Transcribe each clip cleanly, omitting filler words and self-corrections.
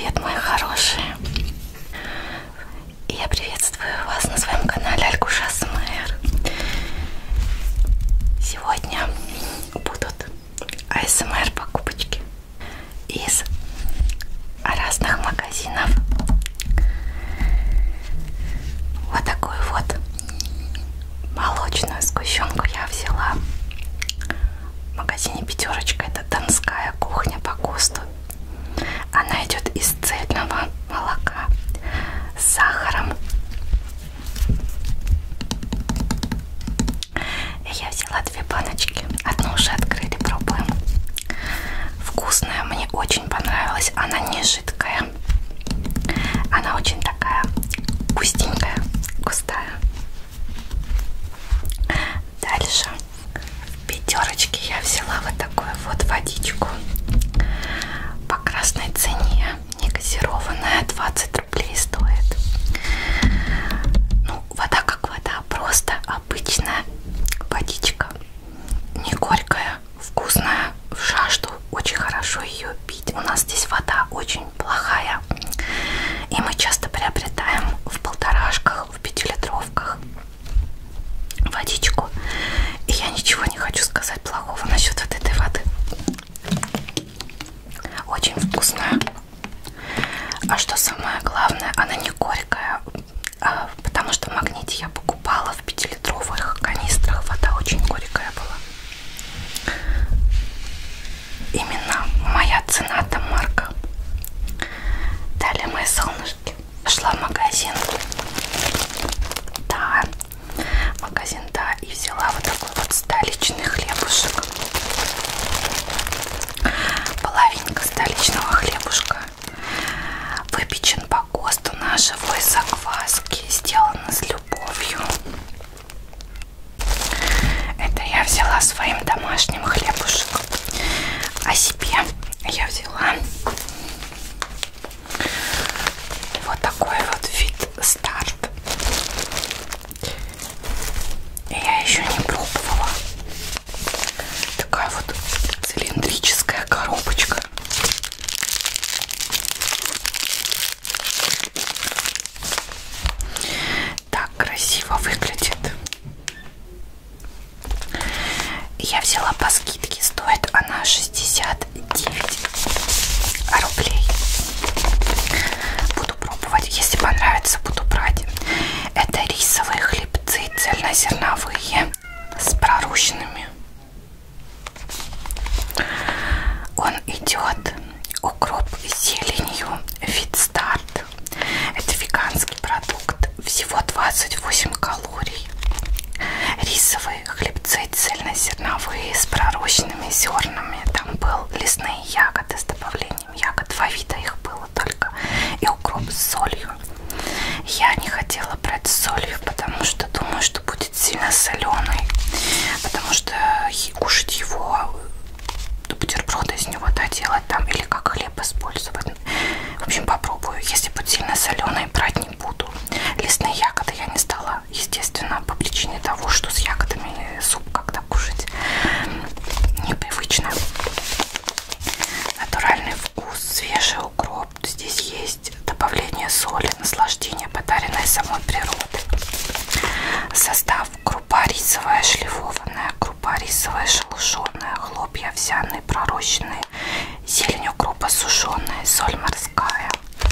привет, мои хорошие! Я приветствую вас на своем канале Альгуш АСМР. Сегодня будут АСМР покупочки из разных магазинов. Вот такую вот молочную сгущенку я взяла в магазине Пятерочка. Это донская кухня по ГОСТу. Она идет из цельного молока с сахаром. И я взяла 2 баночки. Одну уже открыли, пробуем. Вкусная, мне очень понравилась. Она не жидкая. Она очень такая густенькая, густая. Дальше в Пятерочке я взяла вот такую вот водичку по красной цене, не газированная, 20 рублей стоит. Ну, вода как вода, просто обычная водичка, не горькая, вкусная, в жажду, очень хорошо ее пить. У нас здесь вода очень плохая, и мы часто приобретаем в полторашках, в 5-литровках водичку. И я ничего не хочу сказать плохого насчет вот этой воды. Очень вкусная. А что самое главное, она не горькая, потому что в Магните я покупала в 5-литровых канистрах, вода очень горькая была. Именно моя цена там марка. Далее, мои солнышки, пошла в магазин. Да, магазин, да, и взяла вот такой вот столичный хлебушек. Половинка столичного хлебушка выпечен по ГОСТу на живой закваске, сделан с любовью. Это я взяла своим домашним хлебушком. А себе я взяла вот такой вот вид старт. Я еще не пробовала. Такая вот цилиндрическая коробочка. Так красиво выглядит. Я взяла по скидке, стоит она 69 рублей. Буду пробовать, если понравится, буду брать. Это рисовые хлебцы цельнозерновые с пророщенными. Он идет укроп с зеленью, вид старт. Это веганский продукт, всего 28 калорий. Рисовые хлебцы цельнозерновые с пророщенными зернами. Там был лесные ягоды с добавлением ягод, 2 вида их было только, и укроп с солью. Я не хотела брать с солью, потому что думаю, что будет сильно соленый, потому что кушать его, бутерброды из него, да, делать там или как хлеб использовать. В общем, попробую. Если будет сильно соленый, брать не буду. Лесные ягоды я не стала, естественно, по причине того, что с ягодами суп как-то кушать непривычно. Натуральный вкус, свежий укроп. Здесь есть добавление соли, наслаждение, подаренное самой природой. Состав: крупа рисовая шлифованная, крупа рисовая шелушеная, хлопья овсяные пророщенные, зелень укропа сушеная, соль морская.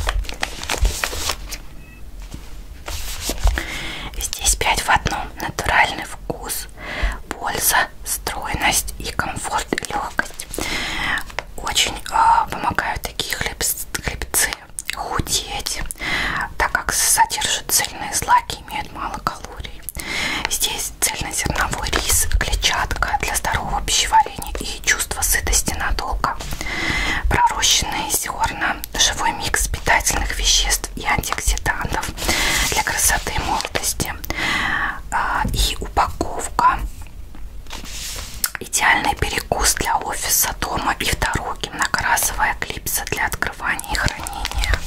Здесь 5 в одном. Натуральный вкус, польза, стройность и комфорт, и легкость. Очень помогают такие хлебцы худеть, так как содержат цельные злаки, имеют мало калорий. Здесь цельнозерновой рис, клетчатка для здорового пищеварения и чувства сытости надолго. Пророщенные зерна, живой микс питательных веществ и антиоксидантов для красоты и молодости. И упаковка. Идеальный перекус для офиса, дома и в дороге. Многоразовая клипса для открывания и хранения.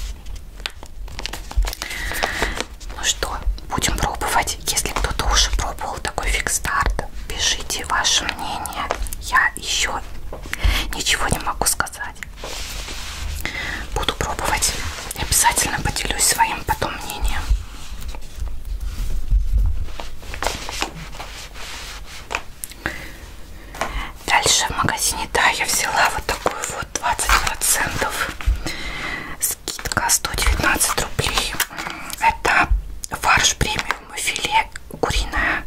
Ну что, будем пробовать. Если кто-то уже пробовал такой фикс-старт, пишите ваше мнение. Я еще ничего не могу сказать. Буду пробовать. обязательно поделюсь своим потом мнением. Дальше в магазине, да, я взяла вот такую вот 20%. Скидка 119 рублей. Это фарш премиум филе куриное.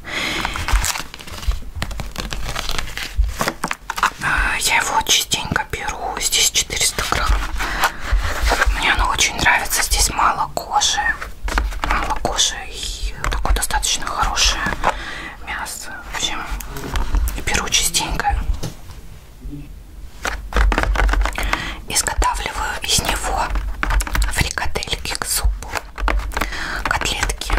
Я его частенько беру. Здесь 400 грамм. Мне оно очень нравится. Здесь мало кожи. Мало кожи и такое достаточно хорошее мясо. В общем, беру частенько. Изготавливаю из него фрикадельки к супу, котлетки.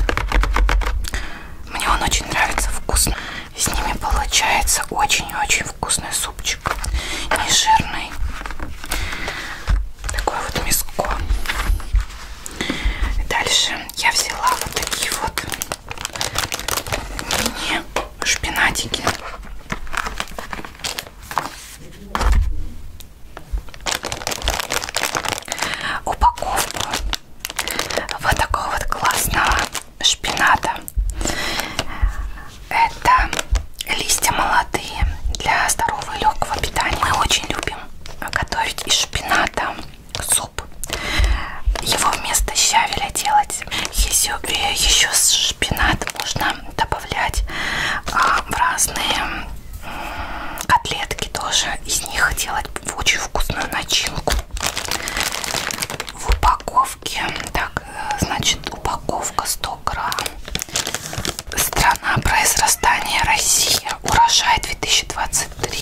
Мне он очень нравится, вкусно. С ними получается очень-очень вкусный супчик, не жирный. Такое вот мяско. Дальше я взяла вот такие вот мини шпинатики. Упаковку вот такого вот классного шпината. Это листья молодые для здорового и легкого питания. Мы очень любим готовить из шпината суп. Его вместо щавеля делать. Еще шпинат можно добавлять в разные котлетки тоже. Из них делать очень вкусную начинку. В упаковке, так, значит, упаковка 100 грамм. Страна произрастания Россия. Урожай 2023.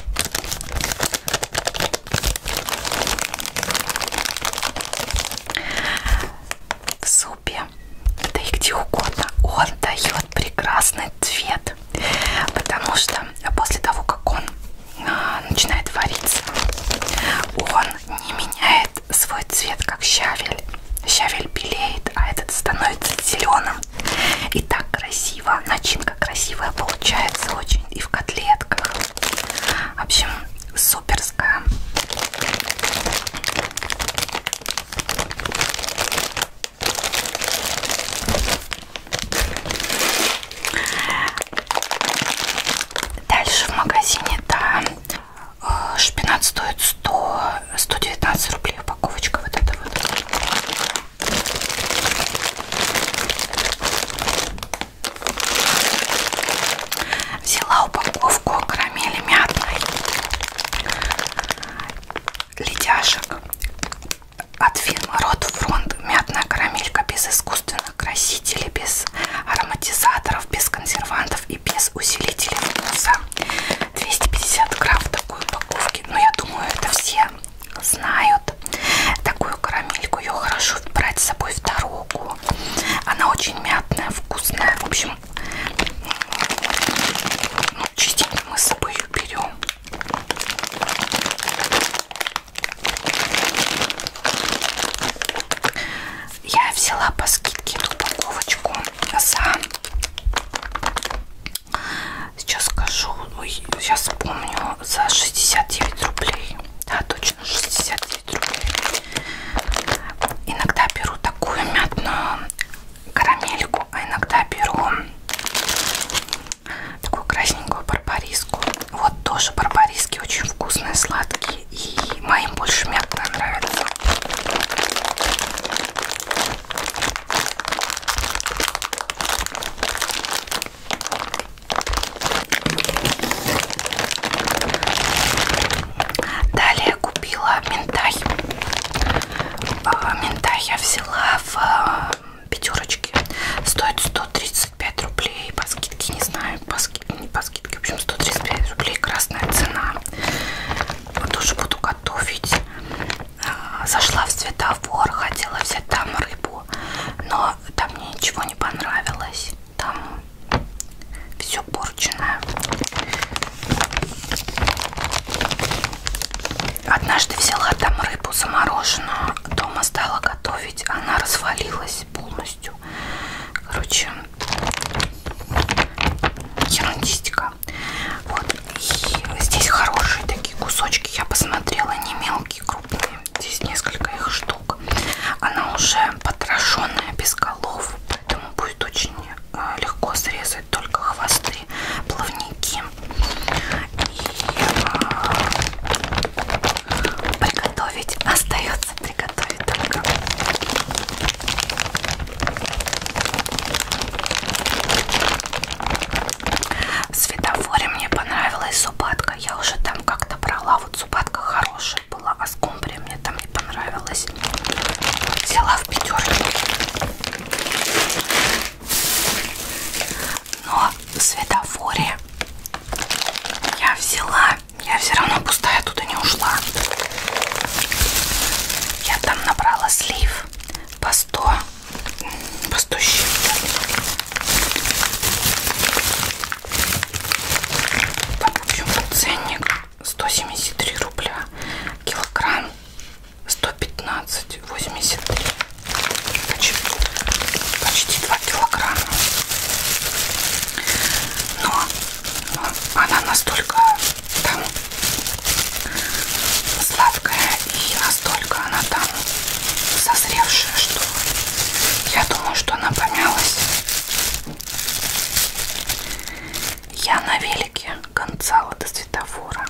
В супе, да и где угодно, он дает прекрасный цвет, потому что после того, как он начинает вариться, он не меняет свой цвет, как щавель. Щавель белеет, а этот становится зеленым. И так красиво, начинка красивая получается очень и в котлетках. В общем, суперская. Дальше в магазине, да, шпинат стоит 119 рублей упаковочка вот эта вот. Взяла упаковку карамели мятной, ледяшек от фирмы Рот Фронт. Мятная карамелька без искусственных красителей, без ароматизаторов, без консервантов и без усилителей вкуса. 250 грамм в такой упаковке. Но я думаю, это все знают. Такую карамельку, ее хорошо брать с собой в дорогу. Она очень мятная, вкусная. В общем, частенько мы с собой ее берем. Я взяла по скидке эту упаковочку за, сейчас скажу, сейчас вспомню, за 69 рублей. Да, точно 69 рублей. Иногда беру такую мятную карамельку, а иногда беру такую красненькую барбариску. Вот тоже барбариски очень вкусные, сладкие, и моим больше мятная нравится. Далее купила минтай. Минтай я взяла в пятерочке. Стоит 135 рублей. По скидке, не знаю, по скидке, не по скидке. В общем, 135 рублей. Красная цена. Тоже буду готовить. Зашла в Световор. Хотела взять там рыбу. Но там мне ничего не понравилось. Там все порченное. Однажды взяла там рыбу замороженную, дома стала готовить, она развалилась полностью. Короче, ерундистика. Вот, и здесь хорошие такие кусочки, я посмотрела, не мелкие, крупные. Здесь несколько их штук. Она набрала слив по 100 щепок. В общем, ценник 173 рубля. Килограмм 115,83. Почти 2 килограмма. Но она настолько там сладкая и настолько она там созревшая, что я думаю, что она помялась. Я на велике гонцала до светофора.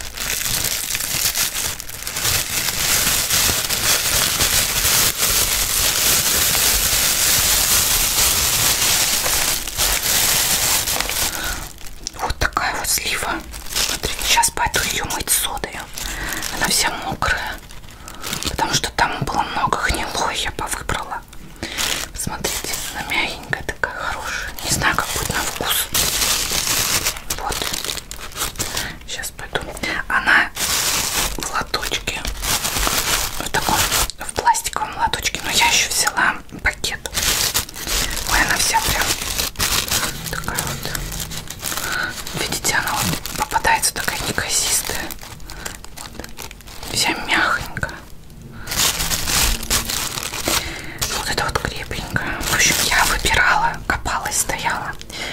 Вот такая вот слива. Смотри, сейчас пойду ее мыть содой. Она вся мокрая, потому что там было много гнилой, я повыбрала. Смотрите, она мягенькая такая, хорошая. Не знаю, как будет на вкус. Вот. Сейчас пойду. Она в лоточке, в таком, в пластиковом лоточке, но я еще взяла пакет. Ой, она вся прям такая вот. Видите, она вот попадается такая неказистая. Вот. Вся мягонькая. Вот это вот крепенькая. В общем, я выбирала, копалась, стояла.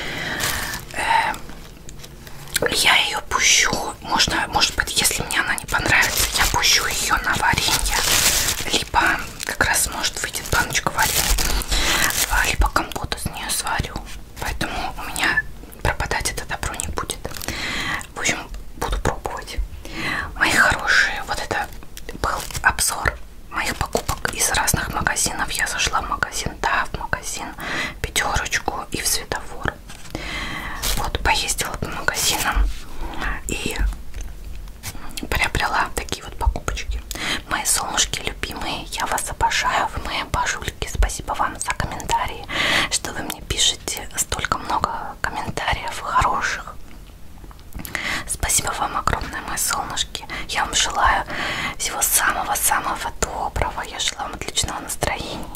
Я ее пущу. Может быть, если мне она не понравится, я пущу ее на варенье. Либо как раз может выйдет баночка варенья. Либо компоту с нее сварю. Поэтому у меня пропадать это добро не будет. В общем, буду пробовать. Мои хорошие, вот это был обзор моих покупок из разных магазинов. Я зашла в магазин ТА, в магазин Пятерочку и в Светофор. Вот, поездила по магазинам и приобрела такие вот покупочки. Мои солнышки любимые, я вас обожаю, вы мои божульки. Спасибо вам за комментарии, что вы мне пишете столько много комментариев хороших. Спасибо вам огромное, мои солнышки. Я вам желаю всего самого-самого доброго. Я желаю вам отличного настроения.